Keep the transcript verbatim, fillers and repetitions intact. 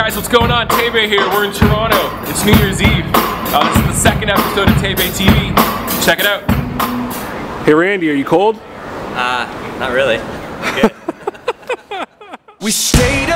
guys, what's going on? Tebey here, we're in Toronto. It's New Year's Eve. Uh, this is the second episode of Tebey T V. Check it out. Hey Randy, are you cold? Uh, not really. Good. We stayed